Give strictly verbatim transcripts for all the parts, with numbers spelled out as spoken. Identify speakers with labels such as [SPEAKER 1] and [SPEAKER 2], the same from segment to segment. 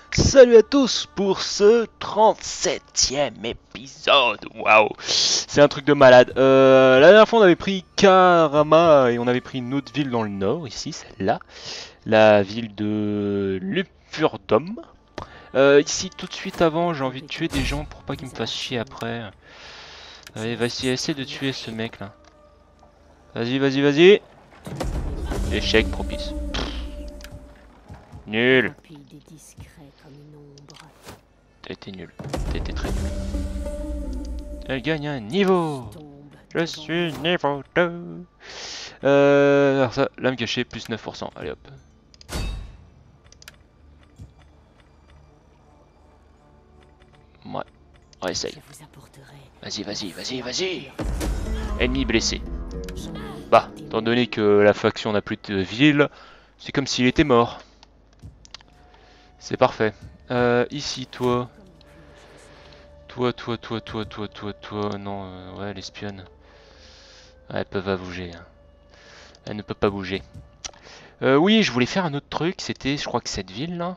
[SPEAKER 1] Salut à tous pour ce trente-septième épisode. Waouh, c'est un truc de malade. Euh, la dernière fois on avait pris Karama et on avait pris une autre ville dans le nord, ici celle-là, la ville de Lupurdom. Euh, ici tout de suite avant j'ai envie de tuer des gens pour pas qu'ils me fassent chier après. Allez vas-y, essaie de tuer ce mec là. Vas-y vas-y vas-y. Échec propice. Nul. T'as été nul. T'as été très nul. Elle gagne un niveau. Je suis niveau deux. Euh, alors ça, lame cachée, plus neuf pour cent. Allez hop. Ouais, on essaye. Vas-y, vas-y, vas-y, vas-y. Ennemi blessé. Bah, étant donné que la faction n'a plus de ville, c'est comme s'il était mort. C'est parfait. Euh, ici, toi. Toi, toi, toi, toi, toi, toi, toi. Non, euh, ouais, l'espionne. Ouais, elles peuvent pas bouger. Hein. Elle ne peut pas bouger. Euh, oui, je voulais faire un autre truc. C'était, je crois que cette ville là.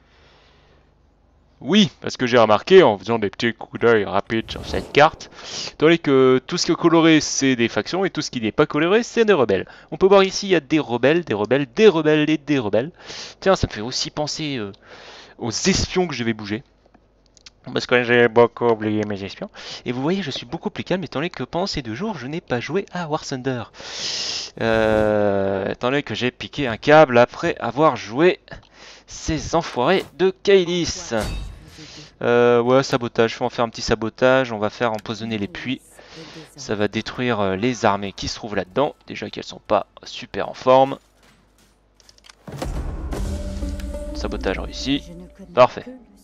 [SPEAKER 1] Oui, parce que j'ai remarqué en faisant des petits coups d'œil rapides sur cette carte, tandis que tout ce qui est coloré c'est des factions et tout ce qui n'est pas coloré c'est des rebelles. On peut voir ici il y a des rebelles, des rebelles, des rebelles et des rebelles. Tiens, ça me fait aussi penser euh, aux espions que je vais bouger. Parce que j'ai beaucoup oublié mes espions. Et vous voyez, je suis beaucoup plus calme étant donné que pendant ces deux jours, je n'ai pas joué à War Thunder. Euh, étant donné que j'ai piqué un câble après avoir joué ces enfoirés de Kailis. Euh, ouais, sabotage, faut en faire un petit sabotage, on va faire empoisonner les puits. Ça va détruire euh, les armées qui se trouvent là-dedans. Déjà qu'elles sont pas super en forme. Sabotage réussi. Parfait.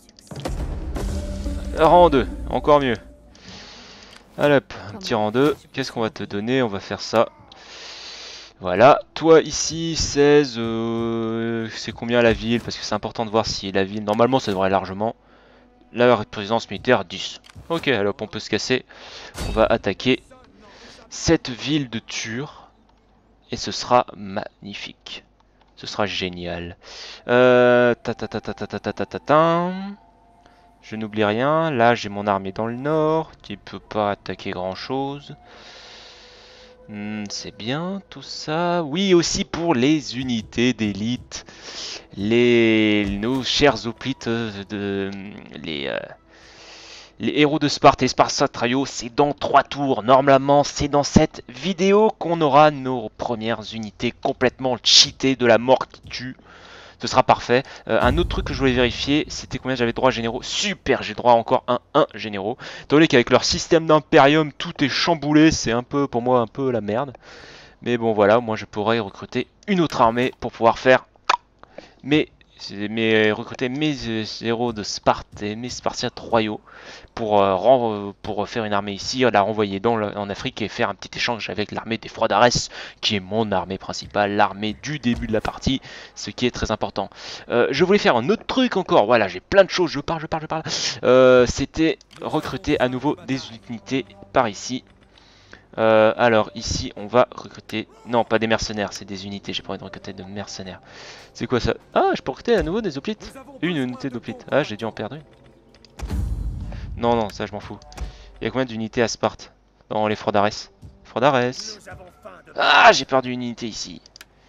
[SPEAKER 1] Rang deux, encore mieux. Allez hop, un petit rang deux. Qu'est-ce qu'on va te donner? On va faire ça. Voilà, toi ici, seize, euh, c'est combien la ville? Parce que c'est important de voir si la ville, normalement ça devrait largement. La présence militaire, dix. Ok, alors on peut se casser. On va attaquer cette ville de Tur. Et ce sera magnifique. Ce sera génial. Euh, ta ta ta ta ta ta ta ta ta ta. Je n'oublie rien. Là, j'ai mon armée dans le nord. Qui peut pas attaquer grand chose. Hmm, c'est bien tout ça. Oui, aussi pour les unités d'élite. Les nos chers hoplites de les euh, les héros de Sparte et Spartatrio, c'est dans trois tours. Normalement, c'est dans cette vidéo qu'on aura nos premières unités complètement cheatées de la mort qui tue. Ce sera parfait. Euh, un autre truc que je voulais vérifier, c'était combien j'avais droit à généraux. Super, j'ai droit à encore un un généraux. Étant donné qu'avec leur système d'impérium, tout est chamboulé, c'est un peu, pour moi, un peu la merde. Mais bon, voilà, moi je pourrais recruter une autre armée pour pouvoir faire mes, mes recruter mes euh, héros de Sparte et mes Spartiates royaux pour, euh, rendre, pour faire une armée ici, la renvoyer dans le, en Afrique et faire un petit échange avec l'armée des Froidares, qui est mon armée principale, l'armée du début de la partie, ce qui est très important. Euh, je voulais faire un autre truc encore, voilà, j'ai plein de choses, je parle, je parle, je parle. Euh, C'était recruter à nouveau des unités par ici. Euh, alors ici on va recruter, non pas des mercenaires, c'est des unités, j'ai pas envie de recruter de mercenaires. C'est quoi ça? Ah, je peux recruter à nouveau des hoplites. Une unité d'hoplites. Ah, j'ai dû en perdre une. Non, non, ça je m'en fous. Il y a combien d'unités à Sparte? Dans les Froidares? Froidares. Ah, j'ai perdu une unité ici.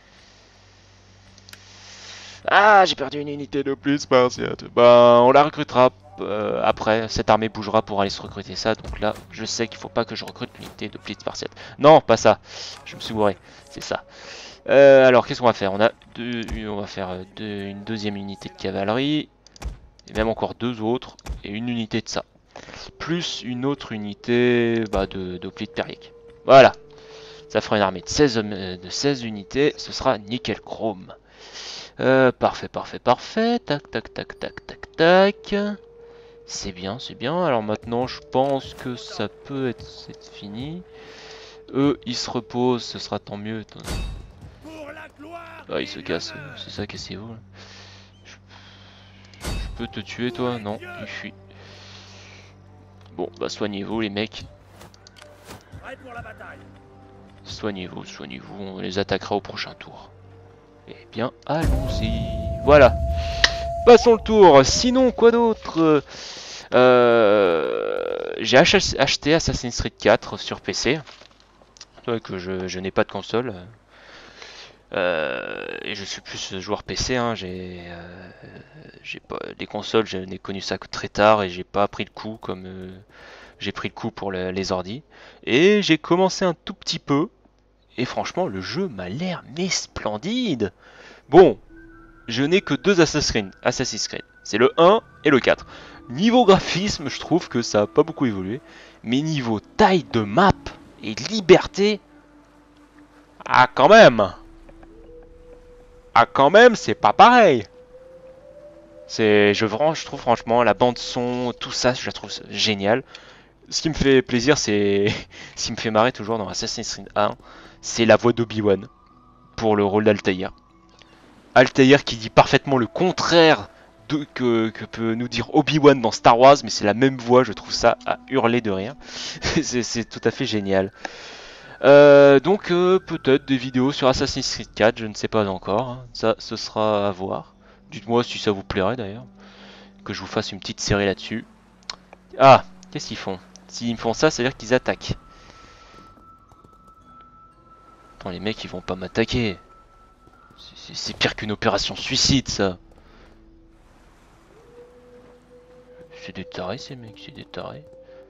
[SPEAKER 1] Ah, j'ai perdu une unité de plus, Spartiate. Bah, on la recrutera euh, après. Cette armée bougera pour aller se recruter ça. Donc là, je sais qu'il faut pas que je recrute l'unité de plus Spartiate. Non, pas ça. Je me suis bourré. C'est ça. Euh, alors, qu'est-ce qu'on va faire? On a deux, on va faire deux, une deuxième unité de cavalerie. Et même encore deux autres. Et une unité de ça. Plus une autre unité bah, de d'hoplites périques. Voilà. Ça fera une armée de seize, de seize unités. Ce sera nickel chrome. Euh, parfait, parfait, parfait. Tac, tac, tac, tac, tac, tac. C'est bien, c'est bien. Alors maintenant, je pense que ça peut être, être fini. Eux, ils se reposent, ce sera tant mieux. Ah, ils se cassent. C'est ça, cassez-vous. Je... je peux te tuer, toi? Non, il fuit. Bon, bah soignez-vous, les mecs. Soignez-vous, soignez-vous. On les attaquera au prochain tour. Eh bien, allons-y. Voilà. Passons le tour. Sinon, quoi d'autre? euh, J'ai acheté Assassin's Creed quatre sur P C. Ouais, que je, je n'ai pas de console. Euh, et je suis plus joueur P C. Hein. J'ai euh, j'ai pas les consoles. Je n'ai connu ça que très tard et j'ai pas pris le coup comme euh, j'ai pris le coup pour le, les ordi. Et j'ai commencé un tout petit peu. Et franchement, le jeu m'a l'air mais splendide. Bon, je n'ai que deux Assassin's Creed. C'est le un et le quatre. Niveau graphisme, je trouve que ça n'a pas beaucoup évolué. Mais niveau taille de map et liberté, ah quand même, ah quand même, c'est pas pareil. C'est, je, je trouve franchement la bande son, tout ça, je la trouve génial. Ce qui me fait plaisir, c'est, ce qui me fait marrer toujours dans Assassin's Creed un, c'est la voix d'Obi-Wan pour le rôle d'Altaïr. Altaïr qui dit parfaitement le contraire de, que, que peut nous dire Obi-Wan dans Star Wars, mais c'est la même voix, je trouve ça à hurler de rire. C'est tout à fait génial. Euh, donc euh, peut-être des vidéos sur Assassin's Creed quatre, je ne sais pas encore. Hein. Ça, ce sera à voir. Dites-moi si ça vous plairait d'ailleurs. Que je vous fasse une petite série là-dessus. Ah, qu'est-ce qu'ils font? S'ils me font ça, ça veut dire qu'ils attaquent. Attends, les mecs, ils vont pas m'attaquer. C'est pire qu'une opération suicide, ça. C'est des tarés, ces mecs, c'est des tarés.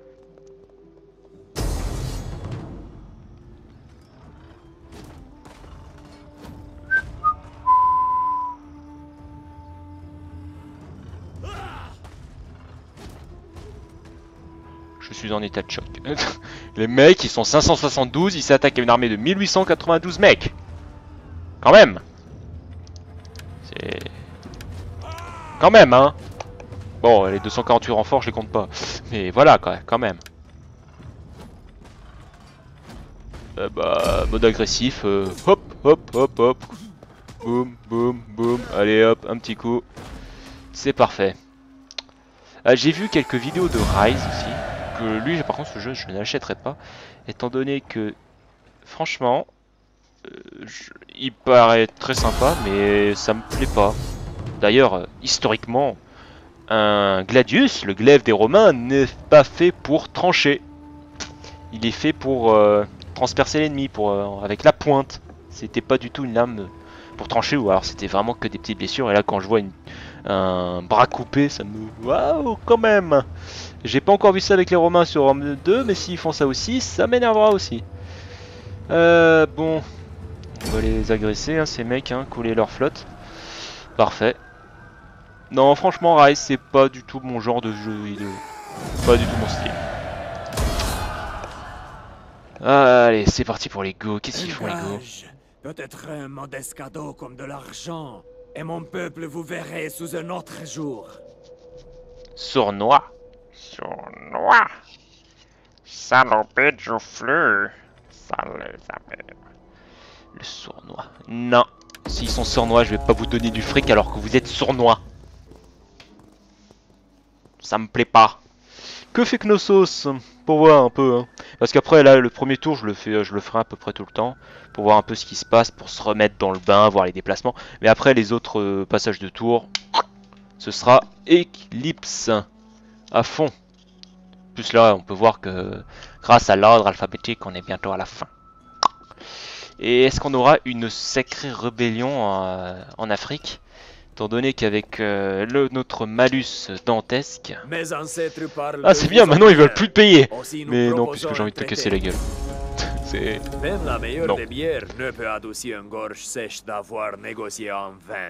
[SPEAKER 1] Je suis en état de choc. Les mecs, ils sont cinq cent soixante-douze, ils s'attaquent à une armée de mille huit cent quatre-vingt-douze mecs. Quand même. C'est... Quand même, hein. Bon, les deux cent quarante-huit renforts, je les compte pas. Mais voilà, quand même. Euh, bah, mode agressif. Euh, hop, hop, hop, hop. Boum, boum, boum. Allez, hop, un petit coup. C'est parfait. Euh, J'ai vu quelques vidéos de Rise aussi. Que lui, par contre, ce jeu, je ne l'achèterai pas. Étant donné que, franchement, euh, je, il paraît très sympa, mais ça me plaît pas. D'ailleurs, euh, historiquement, un gladius, le glaive des Romains, n'est pas fait pour trancher. Il est fait pour euh, transpercer l'ennemi, pour euh, avec la pointe. C'était pas du tout une lame pour trancher, ou alors c'était vraiment que des petites blessures. Et là, quand je vois une, un bras coupé, ça me... Waouh, quand même. J'ai pas encore vu ça avec les Romains sur Rome deux, mais s'ils font ça aussi, ça m'énervera aussi. Euh, bon, on va les agresser, hein, ces mecs, hein, couler leur flotte. Parfait. Non, franchement, Rise, c'est pas du tout mon genre de jeu vidéo. Pas du tout mon style. Allez, c'est parti pour les go. Qu'est-ce qu'ils font, les go?
[SPEAKER 2] Peut-être un modeste cadeau comme de l'argent. Et mon peuple vous verrez sous un autre jour.
[SPEAKER 1] Sournois.
[SPEAKER 3] Sournois. Salopé de joufflu. Salopé.
[SPEAKER 1] Le sournois. Non. S'ils sont sournois, je vais pas vous donner du fric alors que vous êtes sournois. Ça me plaît pas. Que fait Knossos? Pour voir un peu. Hein. Parce qu'après, là, le premier tour, je le, fais, je le ferai à peu près tout le temps. Pour voir un peu ce qui se passe, pour se remettre dans le bain, voir les déplacements. Mais après, les autres euh, passages de tour, ce sera Eclipse. À fond. Plus là, on peut voir que grâce à l'ordre alphabétique, on est bientôt à la fin. Et est-ce qu'on aura une sacrée rébellion en, en Afrique? Étant donné qu'avec euh, le, notre malus dantesque... Ah, c'est bien, maintenant ils veulent plus te payer. Mais non, puisque j'ai envie de te casser la gueule. C'est...
[SPEAKER 2] Même la meilleure
[SPEAKER 1] non.
[SPEAKER 2] des bières ne peut adoucir une gorge sèche d'avoir négocié en vain.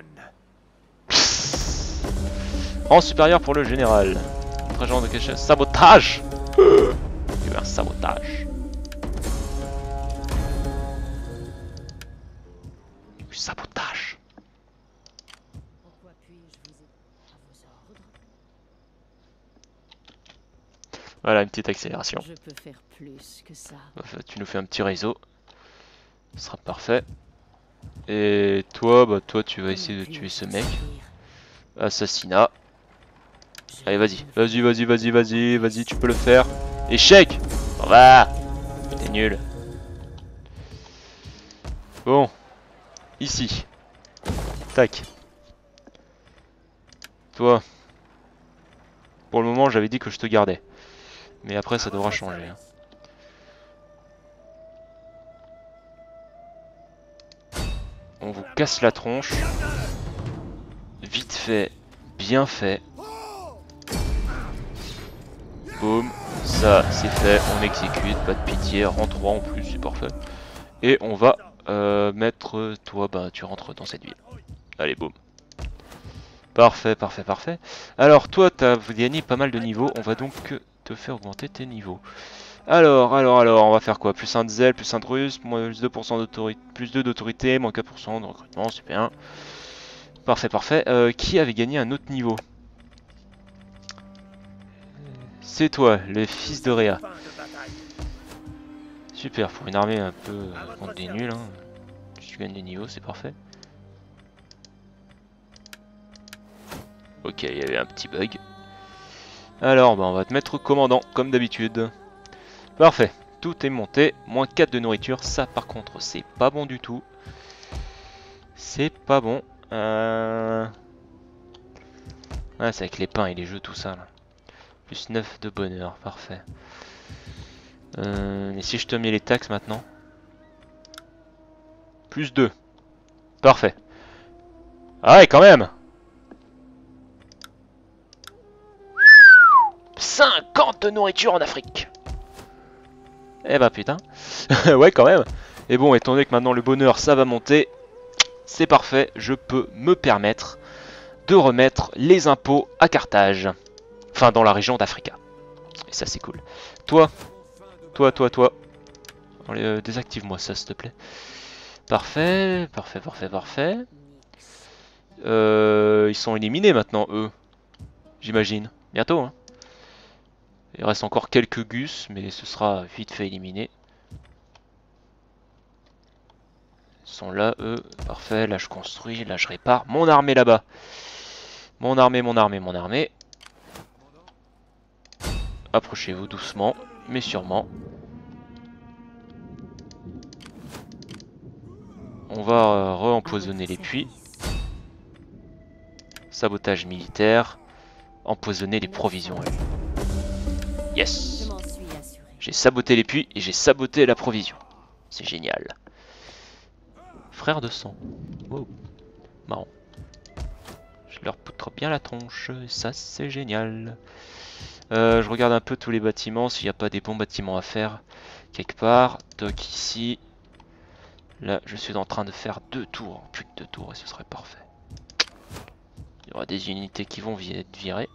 [SPEAKER 1] Rang supérieur pour le général. Agent de cache... Sabotage. Il y a eu un sabotage. Sabotage. Voilà, une petite accélération.
[SPEAKER 4] Je peux faire plus que ça.
[SPEAKER 1] Tu nous fais un petit réseau. Ce sera parfait. Et toi, bah toi tu vas essayer de tuer ce mec. Assassinat. Allez, vas-y, vas-y, vas-y, vas-y, vas-y, vas-y, tu peux le faire. Échec. On va. T'es nul. Bon. Ici. Tac. Toi. Pour le moment, j'avais dit que je te gardais. Mais après, ça devra changer. Hein. On vous casse la tronche. Vite fait, bien fait. Boum. Ça, c'est fait. On exécute. Pas de pitié. Rang trois en plus, c'est parfait. Et on va euh, mettre... Toi, bah, tu rentres dans cette ville. Allez, boum. Parfait, parfait, parfait. Alors, toi, tu as gagné pas mal de niveaux. On va donc te faire augmenter tes niveaux. Alors, alors, alors, on va faire quoi? Plus un de zèle, plus un de russe, moins deux pour cent d'autorité, plus deux d'autorité, moins quatre pour cent de recrutement, c'est bien. Parfait, parfait. Euh, qui avait gagné un autre niveau? C'est toi, le fils de Réa. Super, pour une armée un peu euh, contre des nuls, hein. Tu gagnes des niveaux, c'est parfait. Ok, il y avait un petit bug. Alors, bah, on va te mettre commandant, comme d'habitude. Parfait, tout est monté. Moins quatre de nourriture, ça par contre, c'est pas bon du tout. C'est pas bon. Euh... Ouais, c'est avec les pains et les jeux, tout ça. Là. Plus neuf de bonheur, parfait. Euh... Et si je te mets les taxes maintenant? Plus deux. Parfait. Ah ouais, quand même. cinquante de nourriture en Afrique. Eh bah putain. Ouais, quand même. Et bon, étant donné que maintenant le bonheur, ça va monter, c'est parfait. Je peux me permettre de remettre les impôts à Carthage. Enfin, dans la région d'Africa. Et ça, c'est cool. Toi, toi, toi, toi. Allez, euh, désactive-moi ça, s'il te plaît. Parfait, parfait, parfait, parfait. Euh, ils sont éliminés maintenant, eux. J'imagine. Bientôt, hein. Il reste encore quelques gus, mais ce sera vite fait éliminé. Ils sont là, eux. Parfait, là je construis, là je répare. Mon armée là-bas. Mon armée, mon armée, mon armée. Approchez-vous doucement, mais sûrement. On va euh, re-empoisonner les puits. Sabotage militaire. Empoisonner les provisions. Yes. J'ai saboté les puits et j'ai saboté la provision. C'est génial. Frère de sang. Wow. Marrant. Je leur poutre bien la tronche. Et ça, c'est génial. Euh, je regarde un peu tous les bâtiments. S'il n'y a pas des bons bâtiments à faire quelque part. Donc ici. Là, je suis en train de faire deux tours. Plus que deux tours et ce serait parfait. Il y aura des unités qui vont être virées.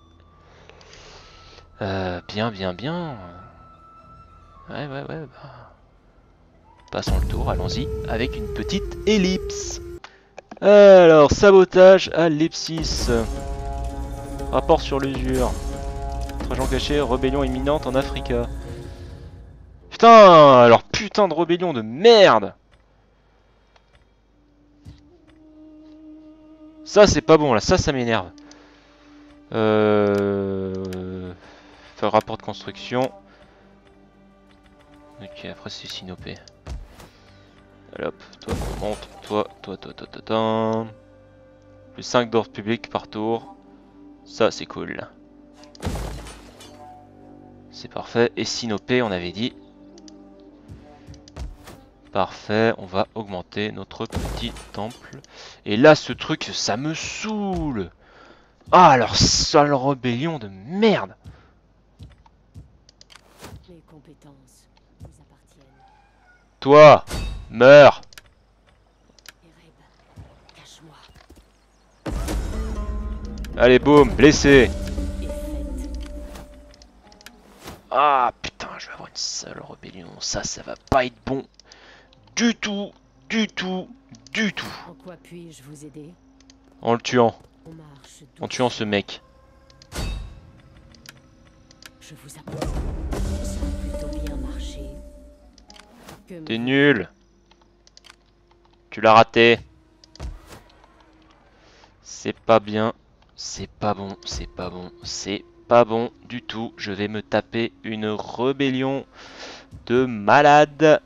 [SPEAKER 1] Euh, bien, bien, bien. Ouais, ouais, ouais. Bah... Passons le tour, allons-y, avec une petite ellipse. Alors, sabotage à l'ellipsis. Rapport sur l'usure. Trajan caché, rébellion imminente en Africa. Putain, alors putain de rébellion de merde. Ça, c'est pas bon, là, ça, ça m'énerve. Euh... Faire rapport de construction. Ok, après c'est synopé. Allez hop, toi monte, toi, toi, toi, toi, toi, toi. Plus cinq d'ordre public par tour. Ça c'est cool. C'est parfait. Et synopé, on avait dit. Parfait, on va augmenter notre petit temple. Et là, ce truc, ça me saoule. Ah, alors, sale rébellion de merde.
[SPEAKER 4] Les compétences vous appartiennent.
[SPEAKER 1] Toi, meurs.
[SPEAKER 4] Ereb, cache-moi.
[SPEAKER 1] Allez, boum, blessé.
[SPEAKER 4] Et faites.
[SPEAKER 1] Ah, putain, je vais avoir une sale rébellion. Ça, ça va pas être bon. Du tout, du tout, du tout.
[SPEAKER 4] En quoi puis-je vous aider?
[SPEAKER 1] En le tuant.
[SPEAKER 4] On marche
[SPEAKER 1] En tuant ce mec.
[SPEAKER 4] Je vous apprends. Ça a plutôt bien marché. Que
[SPEAKER 1] T'es
[SPEAKER 4] me-
[SPEAKER 1] nul. Tu l'as raté. C'est pas bien. C'est pas bon. C'est pas bon. C'est pas bon du tout. Je vais me taper une rébellion de malade.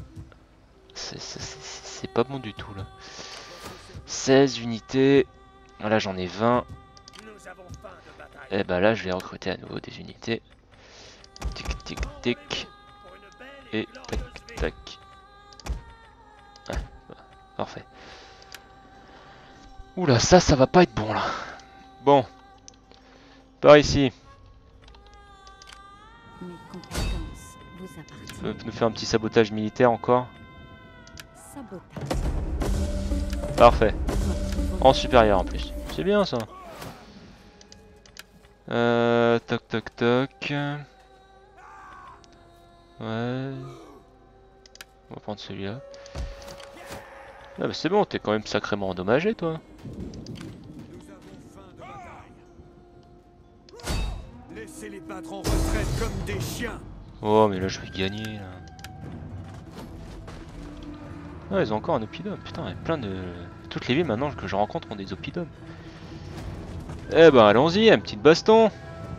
[SPEAKER 1] C'est pas bon du tout là. seize unités. Là j'en ai vingt.
[SPEAKER 2] Nous avons
[SPEAKER 1] Et bah là je vais recruter à nouveau des unités. Tic tic tic. Et tac tac. Ouais, bah, parfait. Oula, ça, ça va pas être bon là. Bon. Par ici.
[SPEAKER 4] Mes compétences vous appartiennent.
[SPEAKER 1] Tu peux nous faire un petit sabotage militaire encore?
[SPEAKER 4] Sabotage.
[SPEAKER 1] Parfait. En supérieur en plus. C'est bien ça. Euh, toc toc toc. Ouais. On va prendre celui-là. Ah bah c'est bon, t'es quand même sacrément endommagé toi.
[SPEAKER 2] Laissez-les battre en retraite comme des chiens.
[SPEAKER 1] Oh mais là je vais gagner là. Ah ils ont encore un oppidum, putain il y a plein de... Toutes les villes maintenant que je rencontre ont des oppidums. Eh ben allons-y, un petit baston.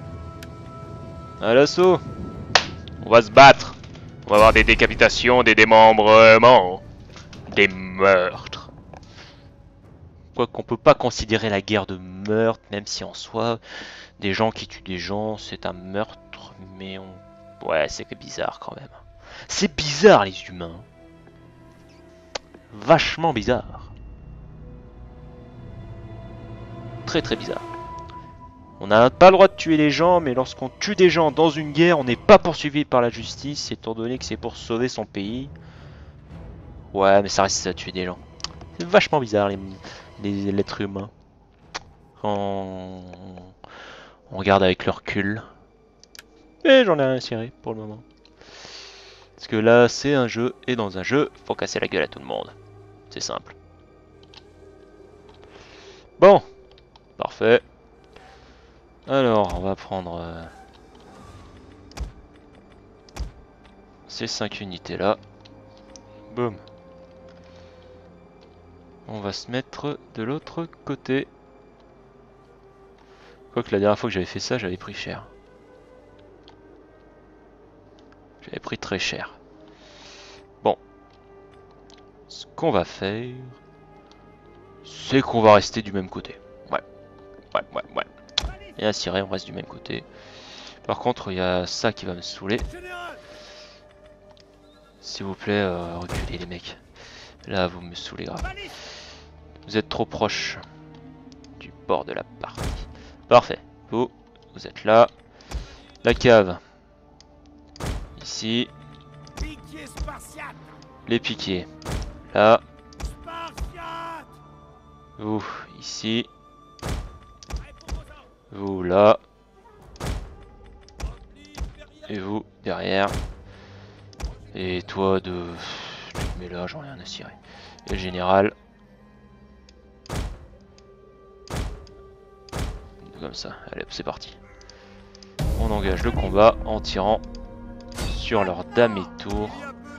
[SPEAKER 1] À l'assaut.
[SPEAKER 3] On va se battre. On va avoir des décapitations, des démembrements, des meurtres.
[SPEAKER 1] Quoi qu'on peut pas considérer la guerre de meurtre, même si en soi, des gens qui tuent des gens, c'est un meurtre, mais on... Ouais, c'est que bizarre quand même. C'est bizarre les humains. Vachement bizarre. Très très bizarre. On n'a pas le droit de tuer les gens, mais lorsqu'on tue des gens dans une guerre, on n'est pas poursuivi par la justice, étant donné que c'est pour sauver son pays. Ouais, mais ça reste à tuer des gens. C'est vachement bizarre les, les êtres humains. Quand on, on regarde avec le recul. Et j'en ai rien ciré pour le moment. Parce que là, c'est un jeu, et dans un jeu, faut casser la gueule à tout le monde. C'est simple. Bon, parfait. Alors, on va prendre euh, ces cinq unités là. Boum. On va se mettre de l'autre côté. Quoique la dernière fois que j'avais fait ça, j'avais pris cher. J'avais pris très cher. Bon. Ce qu'on va faire, c'est qu'on va rester du même côté. Ouais. Ouais, ouais, ouais. Et ainsi, on reste du même côté. Par contre, il y a ça qui va me saouler. S'il vous plaît, euh, reculez les mecs. Là, vous me saoulez grave. Vous êtes trop proche du bord de la partie. Parfait. Vous, vous êtes là. La cave. Ici. Les piquiers. Là. Vous, ici. Vous, là. Et vous, derrière. Et toi, de... Mais là, j'en ai rien à cirer. Et le général. Comme ça. Allez, c'est parti. On engage le combat en tirant sur leur dame et tour.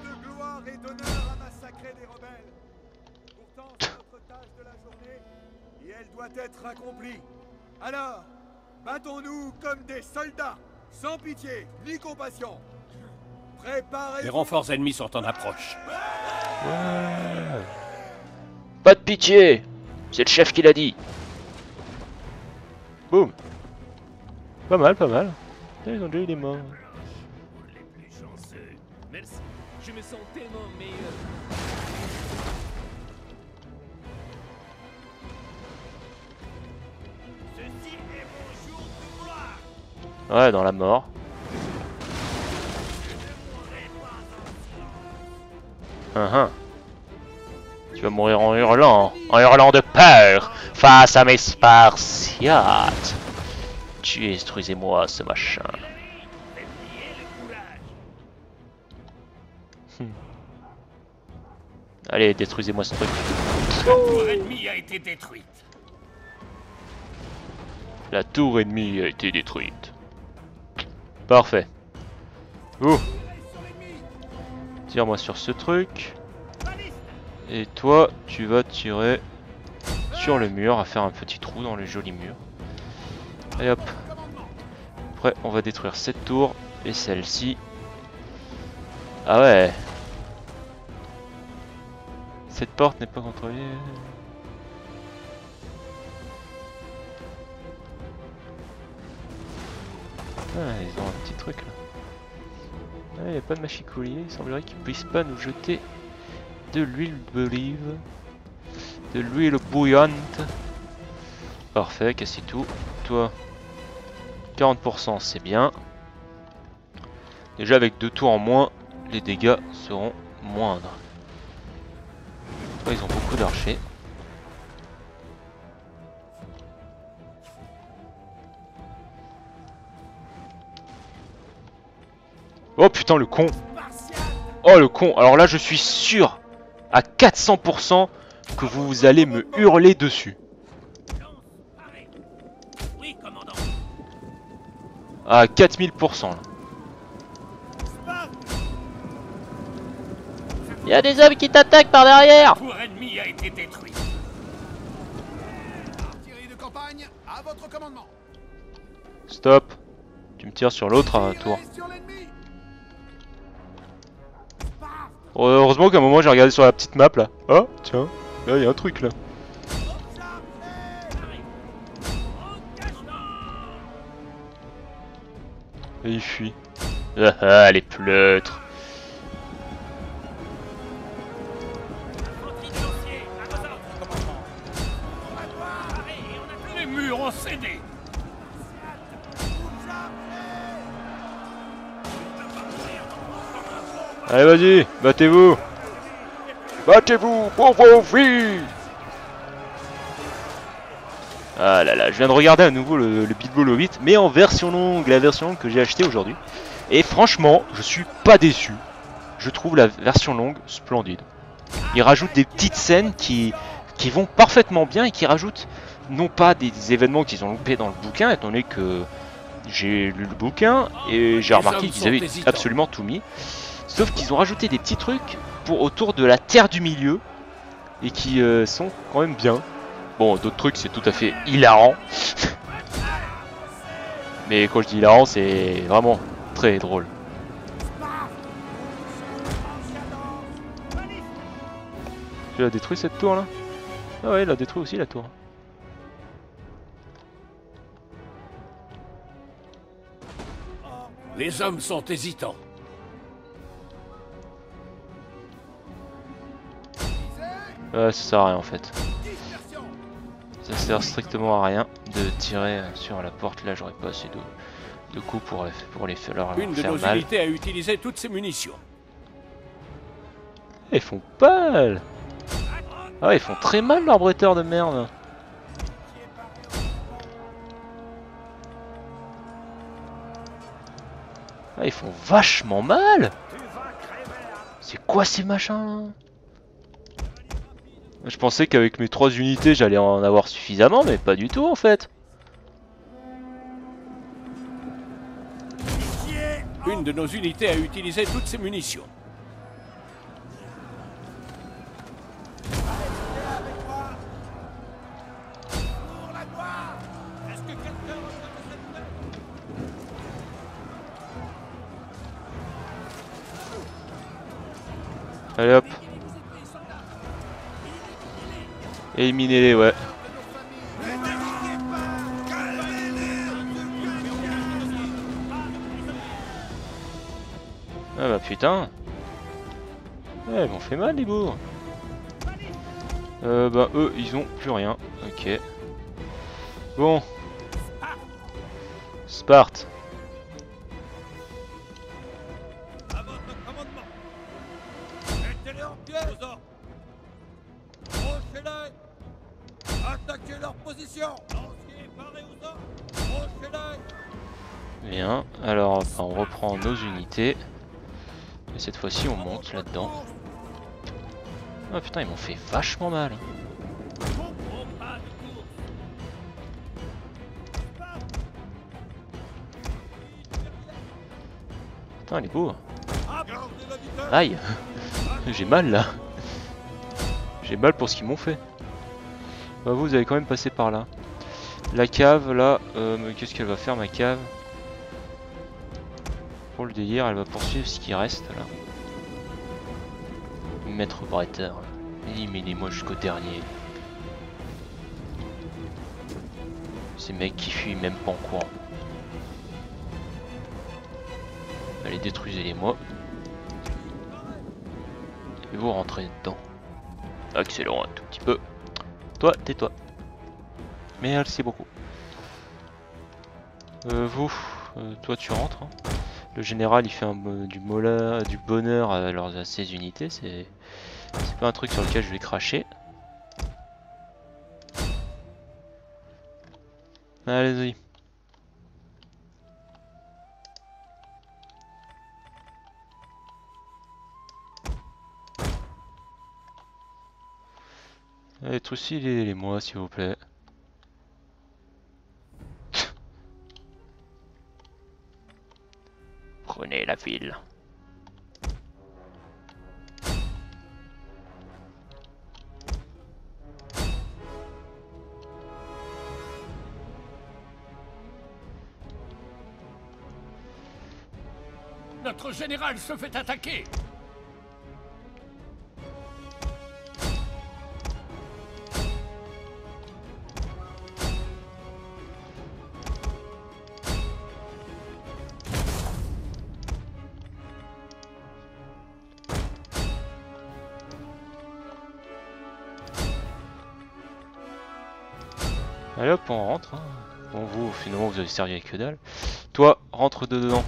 [SPEAKER 2] Être accompli. Alors, battons-nous comme des soldats, sans pitié ni compassion. Préparez.
[SPEAKER 5] Les renforts ennemis sont en approche.
[SPEAKER 1] Ouais. Pas de pitié, c'est le chef qui l'a dit. Boum. Pas mal, pas mal. Ils ont déjà eu des morts.
[SPEAKER 5] Les plus chanceux. Merci. Je me sens tellement meilleur.
[SPEAKER 1] Ouais, dans la mort. Uh -huh. Tu vas mourir en hurlant, en hurlant de peur face à mes Spartiates. Tuez, détruisez-moi ce machin. Hmm. Allez, détruisez-moi ce truc.
[SPEAKER 5] La tour ennemie a été détruite.
[SPEAKER 1] La tour ennemie a été détruite. Parfait. Ouh. Tire-moi sur ce truc. Et toi, tu vas tirer sur le mur, à faire un petit trou dans le joli mur. Et hop. Après, on va détruire cette tour et celle-ci. Ah ouais. Cette porte n'est pas contrôlée. Ah, ils ont un petit truc là. Ah, il n'y a pas de machicoulier, il semblerait qu'ils puissent pas nous jeter de l'huile d'olive. De l'huile bouillante. Parfait, casse tout. Toi, quarante pour cent c'est bien. Déjà avec deux tours en moins, les dégâts seront moindres. Oh, ils ont beaucoup d'archers. Oh putain le con. Oh le con. Alors là je suis sûr à quatre cents pour cent que vous allez me hurler dessus. À quatre mille pour cent là. Il y a des hommes qui t'attaquent par derrière.
[SPEAKER 5] Pour ennemi a été détruit.
[SPEAKER 6] Artillerie de campagne, à votre commandement.
[SPEAKER 1] Stop. Tu me tires sur l'autre à tour.
[SPEAKER 6] Sur l'ennemi.
[SPEAKER 1] Oh, heureusement qu'à un moment j'ai regardé sur la petite map là. Oh tiens, là il y a un truc là. Et il fuit.
[SPEAKER 3] Ah ah, les pleutres.
[SPEAKER 5] Les murs ont cédé.
[SPEAKER 1] Allez vas-y, battez-vous. Battez-vous pour vos vies. Ah là là, je viens de regarder à nouveau le, le Beat Ball huit, mais en version longue, la version longue que j'ai acheté aujourd'hui. Et franchement, je suis pas déçu. Je trouve la version longue splendide. Ils rajoutent des petites scènes qui, qui vont parfaitement bien et qui rajoutent non pas des, des événements qu'ils ont loupés dans le bouquin, étant donné que j'ai lu le bouquin et j'ai remarqué qu'ils avaient absolument tout mis. Sauf qu'ils ont rajouté des petits trucs pour autour de la Terre du Milieu et qui euh, sont quand même bien. Bon, d'autres trucs c'est tout à fait hilarant. Mais quand je dis hilarant, c'est vraiment très drôle. Tu as détruit cette tour là? Ah ouais, il a détruit aussi la tour.
[SPEAKER 5] Les hommes sont hésitants.
[SPEAKER 1] Ouais, ça sert à rien en fait. Ça sert strictement à rien de tirer sur la porte. Là, j'aurais pas assez de, de coups pour, pour les leur
[SPEAKER 5] Une de
[SPEAKER 1] faire
[SPEAKER 5] nos
[SPEAKER 1] mal.
[SPEAKER 5] unités a utilisé toutes ses munitions.
[SPEAKER 1] Ils font pas mal. Ah ouais, ils font très mal leurs bretteurs de merde. Ah, ils font vachement mal. C'est quoi ces machins? Je pensais qu'avec mes trois unités j'allais en avoir suffisamment, mais pas du tout en fait.
[SPEAKER 5] Une de nos unités a utilisé toutes ses munitions.
[SPEAKER 1] Allez hop. Éliminez-les, ouais. Ah bah putain. Ouais, ils m'ont fait mal les bourgs. Euh bah eux ils ont plus rien. Ok. Bon. Sparte.
[SPEAKER 5] À votre commandement. Mettez-les en pied aux ordres. Approchez-les. Attaquez leur position. Lanciers parés aux ordres. Approchez-les.
[SPEAKER 1] Bien. Alors bah, on reprend nos unités. Et cette fois-ci on monte là-dedans. Ah putain ils m'ont fait vachement mal. Putain il est beau. Aïe. J'ai mal là. J'ai mal pour ce qu'ils m'ont fait. Bah vous, vous allez quand même passer par là. La cave là, euh, qu'est-ce qu'elle va faire ma cave? Pour le délire, elle va poursuivre ce qui reste là. Maître bretteur, éliminez-moi jusqu'au dernier. Ces mecs qui fuient même pas en courant. Allez, détruisez-les moi. Et vous rentrez dedans. Accélérons un tout petit peu. Toi, tais-toi. Merci beaucoup. Euh, vous, euh, toi tu rentres. Hein. Le général il fait un, euh, du, mola, du bonheur à, leurs, à ses unités. C'est pas un truc sur lequel je vais cracher. Allez-y. Allez, trucez les, les moi s'il vous plaît. Prenez la ville.
[SPEAKER 5] Notre général se fait attaquer.
[SPEAKER 1] Allez hop, on rentre. Hein. Bon, vous, finalement, vous avez servi avec que dalle. Toi, rentre dedans.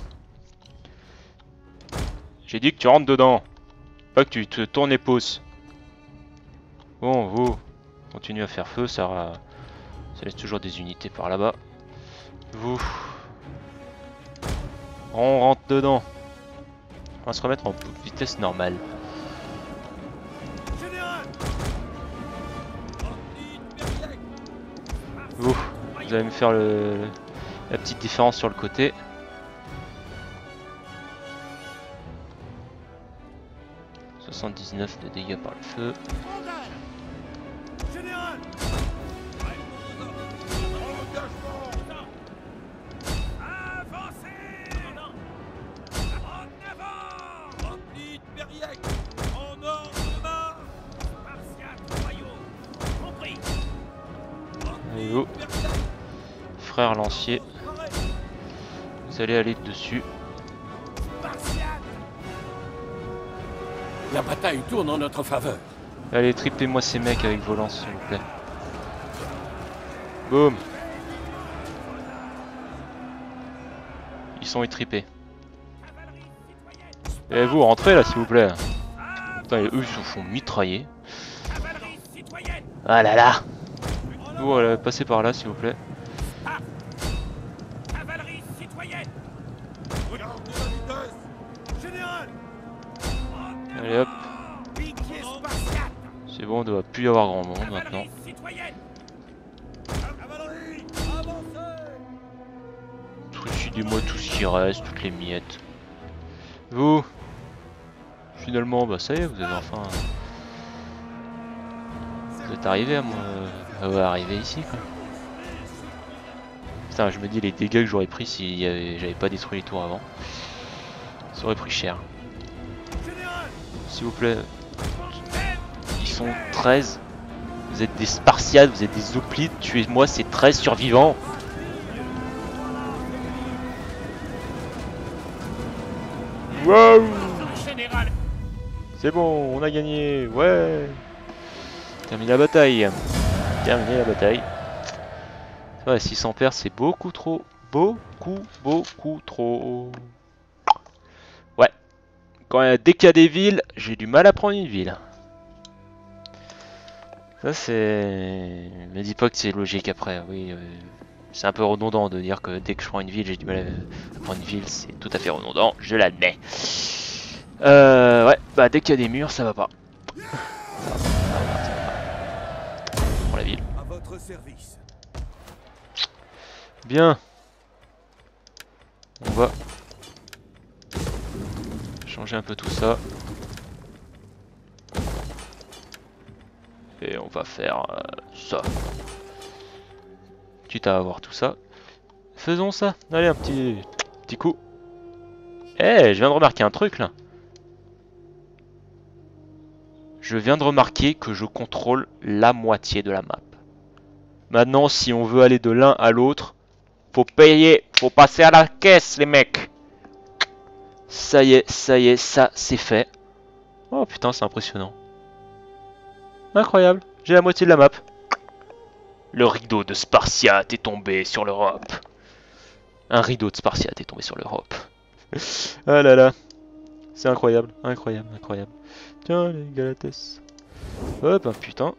[SPEAKER 1] J'ai dit que tu rentres dedans. Pas que tu te tournes les pouces. Bon, vous, continuez à faire feu, ça, ça laisse toujours des unités par là-bas. Vous, on rentre dedans. On va se remettre en vitesse normale. Vous, vous allez me faire le, la petite différence sur le côté. soixante-dix-neuf de dégâts par le feu. Allez vous, frère lancier, vous allez aller dessus.
[SPEAKER 5] La bataille tourne en notre faveur.
[SPEAKER 1] Allez, tripez-moi ces mecs avec vos lances, s'il vous plaît. Boum. Ils sont étripés. Et vous, rentrez là, s'il vous plaît. Putain, eux, ils se font mitrailler. Ah là là. Vous, allez, passez par là, s'il vous plaît. Allez hop. C'est bon, on doit plus y avoir grand monde maintenant. Trucidez-moi tout ce qui reste, toutes les miettes. Vous, finalement, bah ça y est, vous avez enfin... Vous êtes arrivé à moi... à ouais, arriver ici quoi. Putain, je me dis les dégâts que j'aurais pris si j'avais pas détruit les tours avant. Ça aurait pris cher. S'il vous plaît. Ils sont treize. Vous êtes des Spartiates, vous êtes des Hoplites. Tuez-moi ces treize survivants. Wow. C'est bon, on a gagné. Ouais. Termine la bataille. Terminer la bataille. Ouais, six cents pertes, c'est beaucoup trop. Beaucoup, beaucoup trop. Ouais. Quand, dès qu'il y a des villes, j'ai du mal à prendre une ville. Ça c'est... Me dis pas que c'est logique après, oui. Euh, c'est un peu redondant de dire que dès que je prends une ville, j'ai du mal à prendre une ville. C'est tout à fait redondant, je l'admets. Euh, ouais, bah dès qu'il y a des murs, ça va pas. Ça va pas, ça va pas, ça va pas. Je prends la ville.
[SPEAKER 6] À votre service.
[SPEAKER 1] Bien. On va changer un peu tout ça. Et on va faire euh, ça. Quitte à avoir tout ça. Faisons ça. Allez, un petit, petit coup. Eh, hey, je viens de remarquer un truc là. Je viens de remarquer que je contrôle la moitié de la map. Maintenant, si on veut aller de l'un à l'autre, faut payer. Faut passer à la caisse, les mecs. Ça y est, ça y est, ça c'est fait. Oh putain, c'est impressionnant. Incroyable, j'ai la moitié de la map.
[SPEAKER 3] Le rideau de Spartiate est tombé sur l'Europe.
[SPEAKER 1] Un rideau de Spartiate est tombé sur l'Europe. Ah là là. C'est incroyable, incroyable, incroyable. Tiens les Galates. Hop, oh, putain.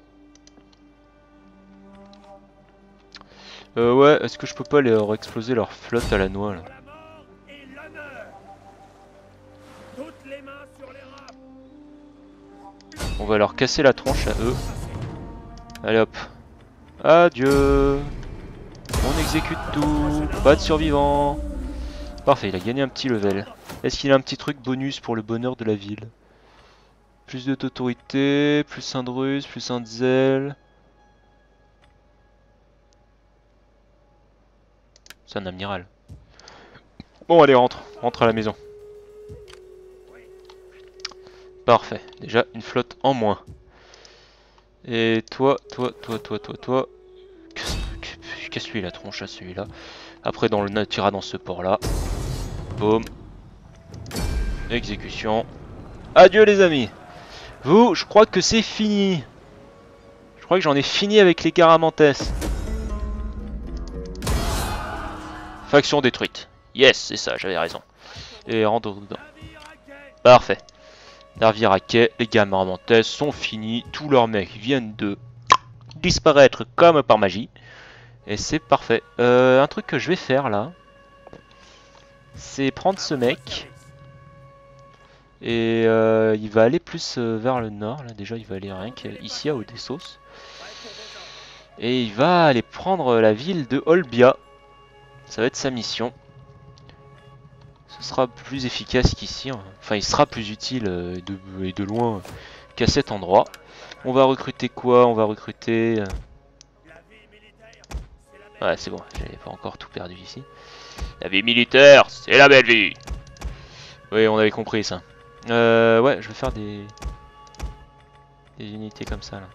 [SPEAKER 1] Euh ouais, est-ce que je peux pas leur exploser leur flotte à la noix là?
[SPEAKER 5] La mort et l'honneur. Toutes les mains sur les rats.
[SPEAKER 1] On va leur casser la tronche à eux. Allez hop. Adieu. On exécute tout. Pas de survivants. Parfait, il a gagné un petit level. Est-ce qu'il a un petit truc bonus pour le bonheur de la ville? Plus d'autorité, plus un de ruse, plus un de zèle. C'est un amiral. Bon allez, rentre. Rentre à la maison. Parfait. Déjà une flotte en moins. Et toi, toi, toi, toi, toi, toi. Casse-lui la tronche à celui-là. Après, dans le tira dans ce port-là. Boum. Exécution. Adieu les amis. Vous, je crois que c'est fini. Je crois que j'en ai fini avec les Garamantes. Faction détruite. Yes, c'est ça, j'avais raison. Et rentre dedans. Parfait. Navire à quai, les Garamantes sont finis. Tous leurs mecs viennent de disparaître comme par magie. Et c'est parfait. Euh, un truc que je vais faire là, c'est prendre ce mec. Et euh, il va aller plus euh, vers le nord. Là déjà il va aller rien qu'ici à Odessos. Et il va aller prendre la ville de Olbia. Ça va être sa mission. Ce sera plus efficace qu'ici. Enfin il sera plus utile euh, de, et de loin qu'à cet endroit. On va recruter quoi? On va recruter... Euh... Ouais c'est bon, j'avais pas encore tout perdu ici.
[SPEAKER 3] La vie militaire, c'est la belle vie.
[SPEAKER 1] Oui on avait compris ça. Euh, ouais, je vais faire des... des unités comme ça là.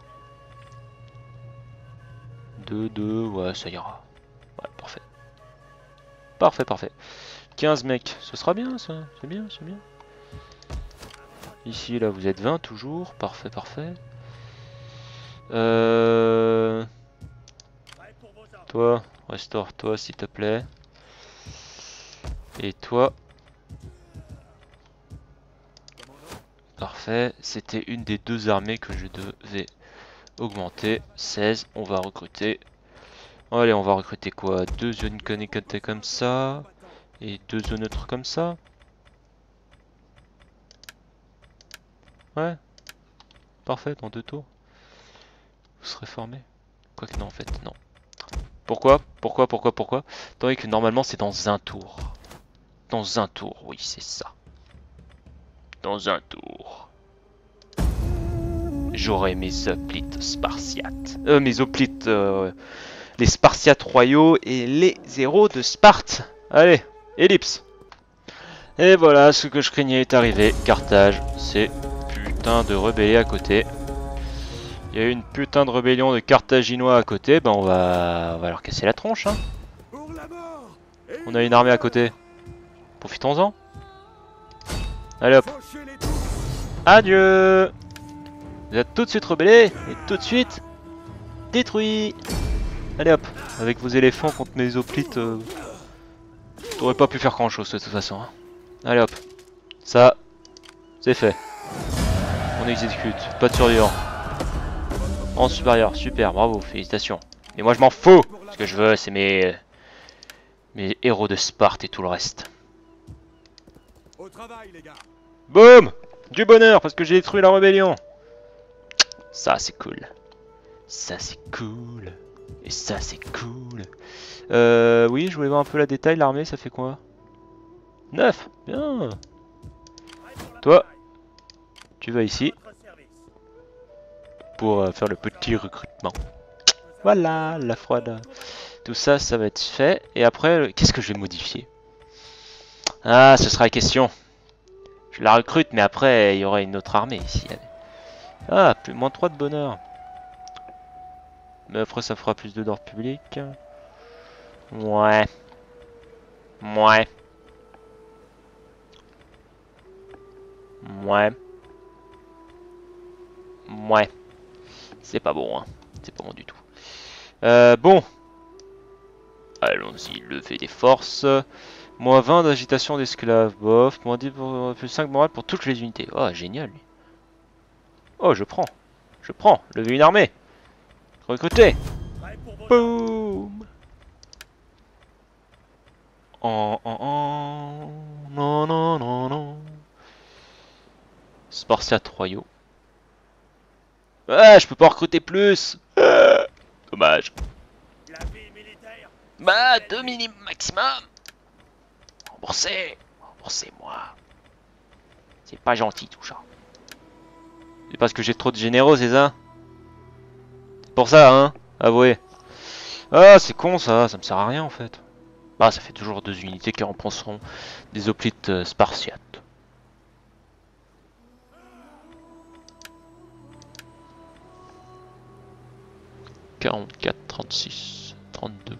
[SPEAKER 1] deux, deux, ouais, ça ira. Ouais, parfait. Parfait, parfait. quinze mecs, ce sera bien ça, c'est bien, c'est bien. Ici, là, vous êtes vingt toujours, parfait, parfait. Euh... Toi, restaure-toi s'il te plaît. Et toi... Parfait, c'était une des deux armées que je devais augmenter. seize, on va recruter. Allez, on va recruter quoi? Deux zones connectées comme ça. Et deux zones neutres comme ça. Ouais. Parfait, dans deux tours. Vous serez formé. Quoique non, en fait, non. Pourquoi? Pourquoi? Pourquoi? Pourquoi? Tandis que normalement c'est dans un tour. Dans un tour, oui, c'est ça. Dans un tour. J'aurai mes hoplites spartiates. Euh, mes hoplites... Euh, les spartiates royaux et les héros de Sparte. Allez, ellipse. Et voilà, ce que je craignais est arrivé. Carthage, c'est putain de rébellion à côté. Il y a eu une putain de rébellion de Carthaginois à côté. Ben on va, on va leur casser la tronche. Hein. On a une armée à côté. Profitons-en. Allez hop. Adieu. Vous êtes tout de suite rebellés et tout de suite détruits. Allez hop. Avec vos éléphants contre mes hoplites, euh, t'aurais pas pu faire grand chose de toute façon. Hein. Allez hop. Ça, c'est fait. On exécute. Pas de survivants. En supérieur. Super. Bravo. Félicitations. Mais moi je m'en fous. Ce que je veux c'est mes... mes héros de Sparte et tout le reste.
[SPEAKER 6] Au travail, les gars.
[SPEAKER 1] Boum. Du bonheur parce que j'ai détruit la rébellion. Ça c'est cool. Ça c'est cool. Et ça c'est cool. Euh, oui, je voulais voir un peu la détail. L'armée, ça fait quoi? neuf. Bien. Toi, tu vas ici. Pour euh, faire le petit recrutement. Voilà, la froide. Tout ça, ça va être fait. Et après, qu'est-ce que je vais modifier? Ah, ce sera la question. Je la recrute, mais après, il y aura une autre armée ici. Ah, plus moins trois de bonheur. Mais après ça fera plus de d'ordre public. Ouais. Ouais.
[SPEAKER 3] Ouais. Ouais. C'est pas bon, hein. C'est pas bon du tout. Euh, bon. Allons-y, lever des forces. Moins vingt d'agitation d'esclaves, bof. Moins dix pour, plus cinq morale pour toutes les unités. Oh, génial. Lui. Oh, je prends. Je prends. Lever une armée. Recruter. Boum. En, en, en. Non, non, non, non. Spartiates royaux. Ah, je peux pas recruter plus. Ah, dommage.
[SPEAKER 2] La vie militaire.
[SPEAKER 3] Bah, deux minimum maximum. Remboursez. Remboursez-moi. C'est pas gentil tout ça. C'est parce que j'ai trop de généraux, c'est ça? C'est pour ça, hein? Avouez. Ah, c'est con ça, ça me sert à rien en fait. Bah, ça fait toujours deux unités qui remplaceront des hoplites euh, spartiates. quarante-quatre, trente-six, trente-deux.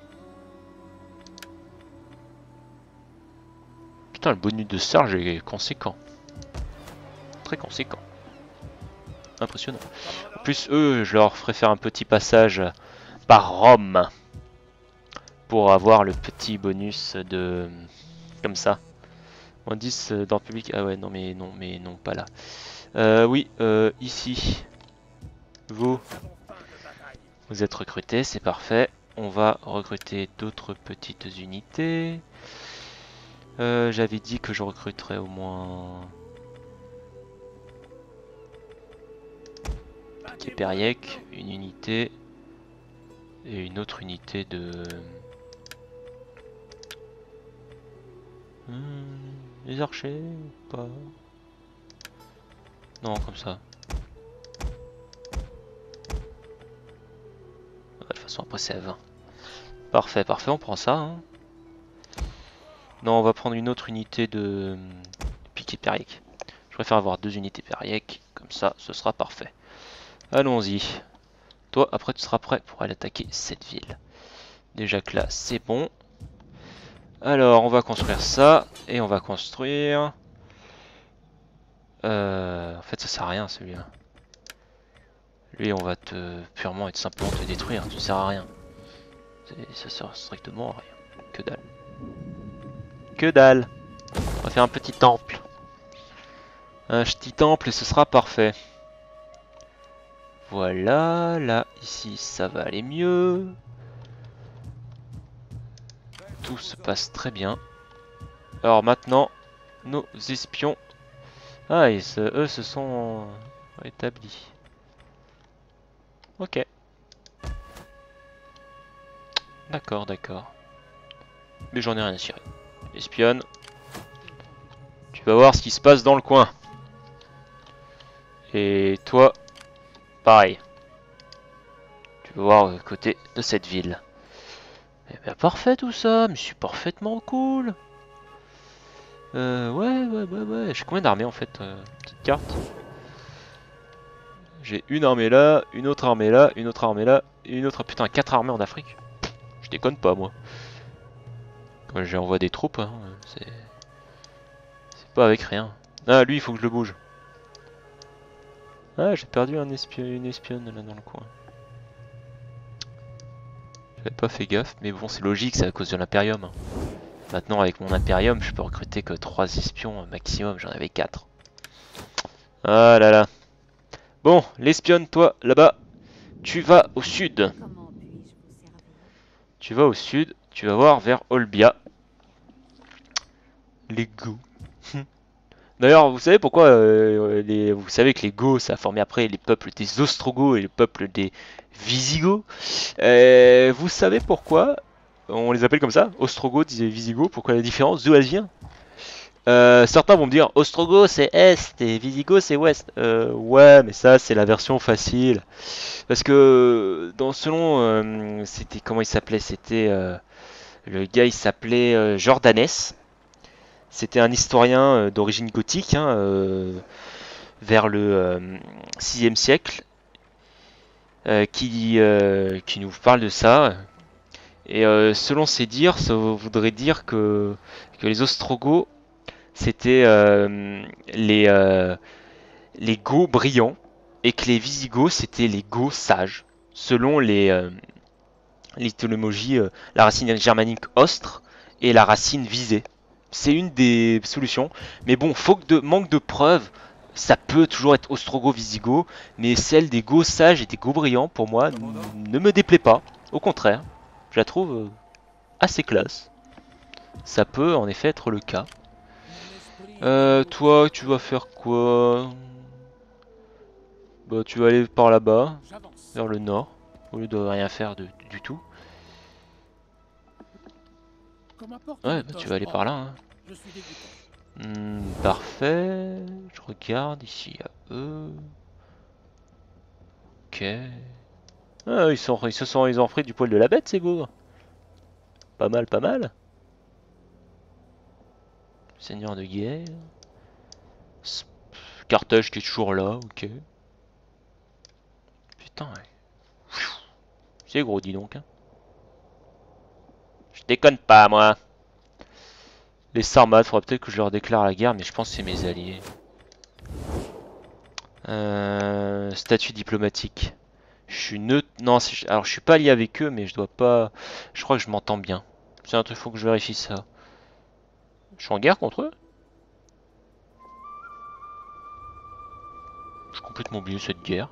[SPEAKER 3] Putain, le bonus de charge est conséquent. Très conséquent. Impressionnant. En plus, eux, je leur ferai faire un petit passage par Rome. Pour avoir le petit bonus de... Comme ça. moins dix dans le public. Ah ouais, non mais non, mais non, pas là. Euh, oui, euh, ici. Vous. Vous êtes recrutés, c'est parfait. On va recruter d'autres petites unités. Euh, J'avais dit que je recruterais au moins... Keperiek, une unité. Et une autre unité de... Hmm, les archers ou pas? Non, comme ça. De toute façon, après c'est à vingt. Parfait, parfait, on prend ça. Hein. Non, on va prendre une autre unité de piquet Périec. Je préfère avoir deux unités Périec, comme ça, ce sera parfait. Allons-y. Toi, après, tu seras prêt pour aller attaquer cette ville. Déjà que là, c'est bon. Alors, on va construire ça, et on va construire... Euh, en fait, ça sert à rien, celui-là. Lui, on va te purement et simplement te détruire, tu sers à rien. Ça sert strictement à rien. Que dalle. Que dalle. On va faire un petit temple. Un petit temple et ce sera parfait. Voilà, là, ici, ça va aller mieux. Tout se passe très bien. Alors maintenant, nos espions... Ah, ils se, eux se sont établis. Ok. D'accord, d'accord. Mais j'en ai rien à cirer. Espionne. Tu vas voir ce qui se passe dans le coin. Et toi, pareil. Tu vas voir le côté de cette ville. Eh bien parfait tout ça, mais c'est parfaitement cool. Euh, ouais, ouais, ouais, ouais. J'ai combien d'armées en fait euh, petite carte. J'ai une armée là, une autre armée là, une autre armée là, et une autre... Putain, quatre armées en Afrique. Je déconne pas moi. Quand j'envoie des troupes, hein, c'est... C'est pas avec rien. Ah, lui, il faut que je le bouge. Ah, j'ai perdu un espion, une espionne là dans le coin. J'avais pas fait gaffe, mais bon, c'est logique, c'est à cause de l'impérium. Hein. Maintenant, avec mon impérium, je peux recruter que trois espions maximum, j'en avais quatre. Ah là là. Bon, l'espionne, toi, là-bas, tu vas au sud.
[SPEAKER 4] Comment puis-je vous servir?
[SPEAKER 3] Tu vas au sud, tu vas voir vers Olbia. Les Goths. D'ailleurs, vous savez pourquoi euh, les, vous savez que les Goths, ça a formé après les peuples des Ostrogoths et le peuple des Visigoths. Euh, vous savez pourquoi on les appelle comme ça, Ostrogoths et Visigoths? Pourquoi la différence? D'où elle vient? Euh, certains vont me dire Ostrogoths c'est Est et Visigoths c'est Ouest. Euh, ouais, mais ça c'est la version facile. Parce que dans selon, euh, c'était comment il s'appelait? C'était euh, le gars, il s'appelait euh, Jordanès. C'était un historien euh, d'origine gothique, hein, euh, vers le euh, sixième siècle, euh, qui, euh, qui nous parle de ça. Et euh, selon ses dires, ça voudrait dire que, que les Ostrogoths
[SPEAKER 1] c'était euh, les, euh, les Goths brillants et que les Visigoths c'était les Goths sages. Selon les euh, l'étymologie, euh, la racine germanique ostre et la racine visée. C'est une des solutions. Mais bon, faut que de, manque de preuves. Ça peut toujours être ostrogo-visigoth, mais celle des Goths sages et des Goths brillants, pour moi, ne me déplaît pas. Au contraire, je la trouve euh, assez classe. Ça peut en effet être le cas. Euh, toi, tu vas faire quoi? Bah, tu vas aller par là-bas, vers le nord, au lieu de rien faire de, du tout. Ouais, bah, tu vas aller par là. Hein. Hmm, parfait. Je regarde ici à eux. Ok. Ah, ils, sont, ils se sont ils ont pris du poil de la bête, ces bougres. Pas mal, pas mal. Seigneur de guerre. Carthage qui est toujours là, ok. Putain, ouais. C'est gros, dis donc. Hein. Je déconne pas, moi. Les Sarmates, faudra peut-être que je leur déclare la guerre, mais je pense que c'est mes alliés. Euh, statut diplomatique. Je suis neutre. Non, alors je suis pas lié avec eux, mais je dois pas. Je crois que je m'entends bien. C'est un truc, faut que je vérifie ça. Je suis en guerre contre eux? J'ai complètement oublié cette guerre.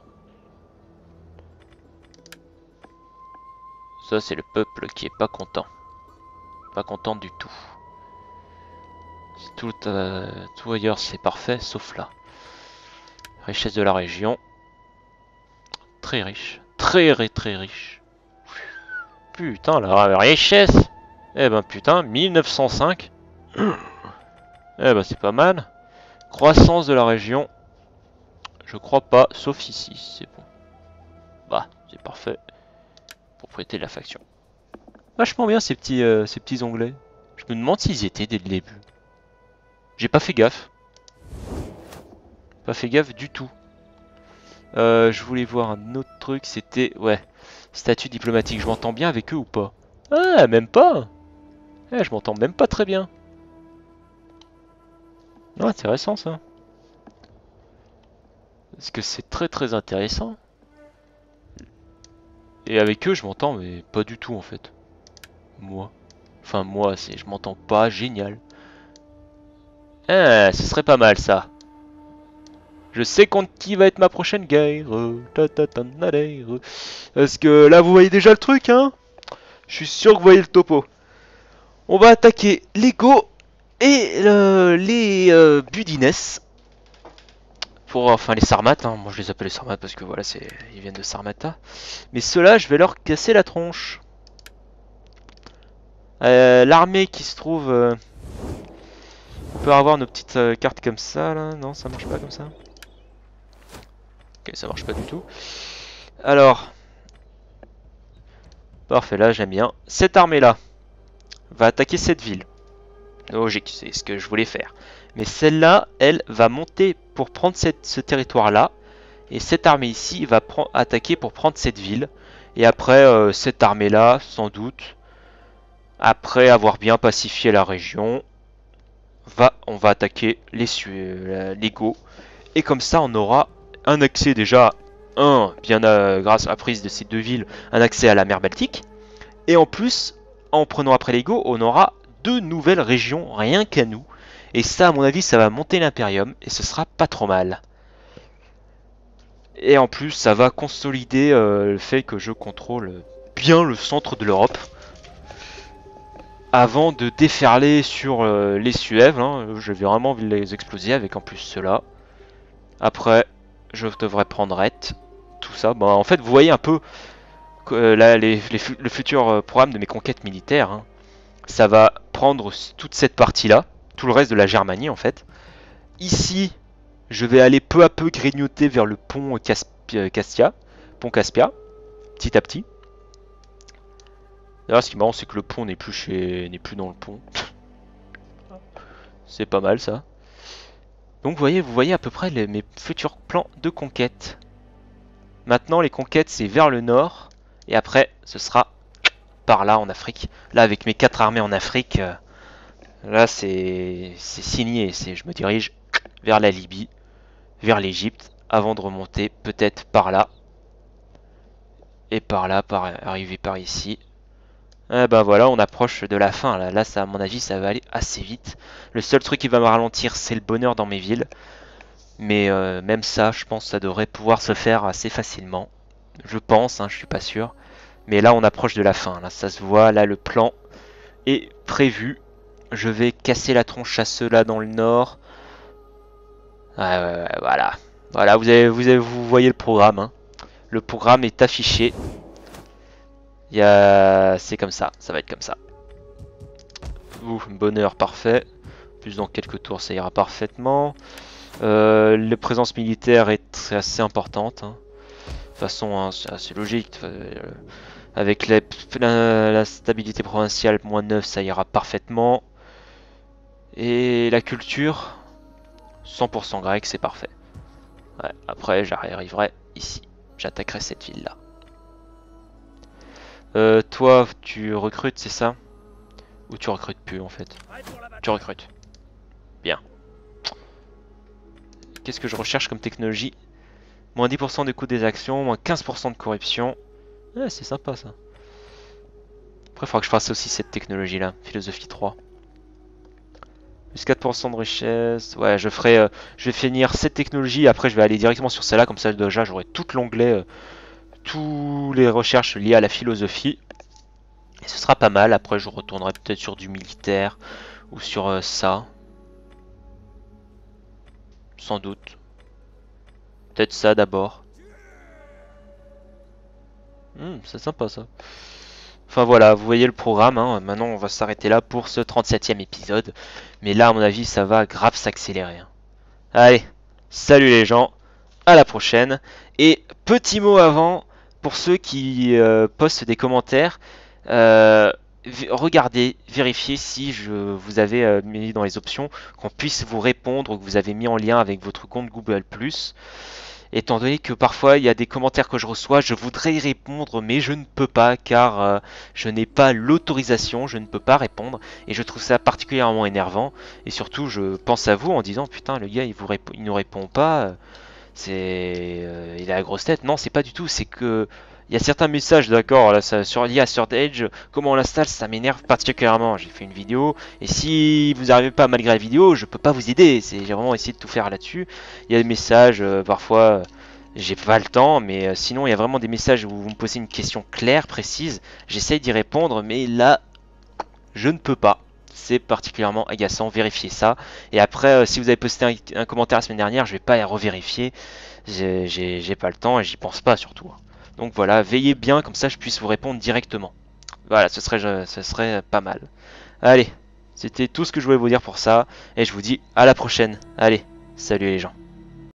[SPEAKER 1] Ça, c'est le peuple qui est pas content. Pas content du tout. Tout, euh, tout ailleurs, c'est parfait, sauf là. Richesse de la région. Très riche. Très, très, très riche. Putain, la richesse. Eh ben, putain, mille neuf cent cinq. Eh ben, c'est pas mal. Croissance de la région. Je crois pas, sauf ici, c'est bon. Bah, c'est parfait. Propriété de la faction. Vachement bien ces petits, euh, ces petits onglets. Je me demande s'ils y étaient dès le début. J'ai pas fait gaffe. Pas fait gaffe du tout. Euh, je voulais voir un autre truc, c'était... Ouais, statut diplomatique. Je m'entends bien avec eux ou pas? Ah, même pas. Eh, je m'entends même pas très bien. Ah, intéressant ça. Parce que c'est très très intéressant. Et avec eux, je m'entends, mais pas du tout en fait. Moi. Enfin, moi, c'est, je m'entends pas génial. Ah, ce serait pas mal ça. Je sais contre qui va être ma prochaine guerre. Parce que là, vous voyez déjà le truc, hein? Je suis sûr que vous voyez le topo. On va attaquer les Goths et euh, les euh, Budines. Pour, enfin, les Sarmates. Hein. Moi, je les appelle les Sarmates parce que voilà, c'est, ils viennent de Sarmata. Mais ceux-là, je vais leur casser la tronche. Euh, L'armée qui se trouve... Euh, on peut avoir nos petites euh, cartes comme ça, là. Non, ça marche pas comme ça. Ok, ça marche pas du tout. Alors... Parfait, là, j'aime bien. Cette armée-là va attaquer cette ville. Logique, c'est ce que je voulais faire. Mais celle-là, elle, va monter pour prendre cette, ce territoire-là. Et cette armée ici va attaquer pour prendre cette ville. Et après, euh, cette armée-là, sans doute... Après avoir bien pacifié la région, va, on va attaquer les, euh, les Goths. Et comme ça, on aura un accès déjà, un, bien à, grâce à la prise de ces deux villes, un accès à la mer Baltique. Et en plus, en prenant après les Goths, on aura deux nouvelles régions, rien qu'à nous. Et ça, à mon avis, ça va monter l'Imperium, et ce sera pas trop mal. Et en plus, ça va consolider euh, le fait que je contrôle bien le centre de l'Europe. Avant de déferler sur euh, les Suèves, hein, j'avais vraiment envie de les exploser avec en plus cela. Après, je devrais prendre Rhett, tout ça. Bon, en fait, vous voyez un peu euh, là, les, les, le futur programme de mes conquêtes militaires. Hein. Ça va prendre toute cette partie-là, tout le reste de la Germanie en fait. Ici, je vais aller peu à peu grignoter vers le pont Caspia, Castia, pont Caspia, petit à petit. D'ailleurs, ce qui est marrant, c'est que le pont n'est plus chez, n'est plus dans le pont. C'est pas mal ça. Donc, vous voyez, vous voyez à peu près les, mes futurs plans de conquête. Maintenant, les conquêtes, c'est vers le nord, et après, ce sera par là en Afrique. Là, avec mes quatre armées en Afrique, euh,
[SPEAKER 3] Là, c'est c'est signé. C'est, je me dirige vers la Libye, vers l'Égypte, avant de remonter peut-être par là. Et par là, par arriver par ici. Eh ben voilà, on approche de la fin. Là, là ça, à mon avis, ça va aller assez vite. Le seul truc qui va me ralentir, c'est le bonheur dans mes villes. Mais euh, même ça, je pense que ça devrait pouvoir se faire assez facilement. Je pense, hein, je suis pas sûr. Mais là, on approche de la fin. Là, ça se voit. Là, le plan est prévu. Je vais casser la tronche à ceux-là dans le nord. Ouais, ouais, ouais, voilà. Voilà, vous, avez, vous, avez, vous voyez le programme. Hein. Le programme est affiché. Il y a... C'est comme ça. Ça va être comme ça. Ouh, bonheur parfait. Plus dans quelques tours, ça ira parfaitement. Euh, la présence militaire est assez importante. Hein. De toute façon, hein, c'est assez logique. Euh, avec la, la, la stabilité provinciale, moins neuf, ça ira parfaitement. Et la culture, cent pour cent grec, c'est parfait. Ouais, après, j'arriverai ici. J'attaquerai cette ville-là. Euh, toi, tu recrutes, c'est ça? Ou tu recrutes plus, en fait? Tu recrutes. Bien. Qu'est-ce que je recherche comme technologie? Moins dix pour cent de coût des actions, moins quinze pour cent de corruption. Ouais, c'est sympa, ça. Après, il faudra que je fasse aussi cette technologie-là. Philosophie trois. Plus quatre pour cent de richesse. Ouais, je ferai, euh, je vais finir cette technologie. Après, je vais aller directement sur celle-là. Comme ça, déjà, j'aurai tout l'onglet, euh, tous les recherches liées à la philosophie. Et ce sera pas mal. Après, je retournerai peut-être sur du militaire ou sur euh, ça. Sans doute. Peut-être ça d'abord. Hmm, c'est sympa ça. Enfin voilà, vous voyez le programme, hein. Maintenant on va s'arrêter là pour ce trente-septième épisode. Mais là à mon avis ça va grave s'accélérer. Hein. Allez, salut les gens, à la prochaine. Et petit mot avant, pour ceux qui euh, postent des commentaires, euh, regardez, vérifiez si je vous avez euh, mis dans les options qu'on puisse vous répondre ou que vous avez mis en lien avec votre compte Google plus. Étant donné que parfois il y a des commentaires que je reçois, je voudrais y répondre mais je ne peux pas car euh, je n'ai pas l'autorisation, je ne peux pas répondre et je trouve ça particulièrement énervant et surtout je pense à vous en disant putain le gars il vous répond, il nous répond pas, c'est euh, il a la grosse tête. Non, c'est pas du tout, c'est que il y a certains messages, d'accord, là, ça, sur lié à Third Age, comment on l'installe, ça m'énerve particulièrement. J'ai fait une vidéo, et si vous n'arrivez pas malgré la vidéo, je peux pas vous aider. J'ai vraiment essayé de tout faire là-dessus. Il y a des messages, euh, parfois, euh, j'ai pas le temps, mais euh, sinon, il y a vraiment des messages où vous me posez une question claire, précise. J'essaye d'y répondre, mais là, je ne peux pas. C'est particulièrement agaçant, vérifiez ça. Et après, euh, si vous avez posté un, un commentaire la semaine dernière, je vais pas y revérifier. J'ai pas le temps et j'y pense pas surtout. Donc voilà, veillez bien, comme ça je puisse vous répondre directement. Voilà, ce serait, ce serait pas mal. Allez, c'était tout ce que je voulais vous dire pour ça. Et je vous dis à la prochaine. Allez, salut les gens.